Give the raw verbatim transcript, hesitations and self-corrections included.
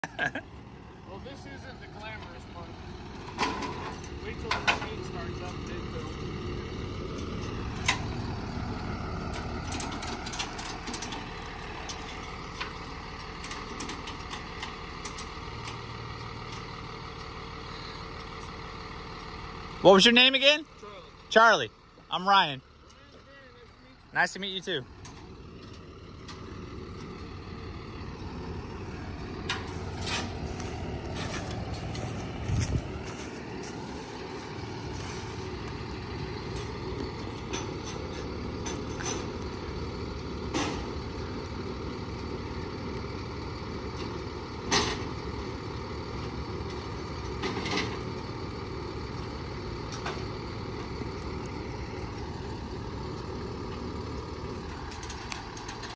Well, this isn't the glamorous part. Wait till the machine starts up, then go. What was your name again? Charlie. Charlie. I'm Ryan. Ryan, very nice to meet you. Nice to meet you too.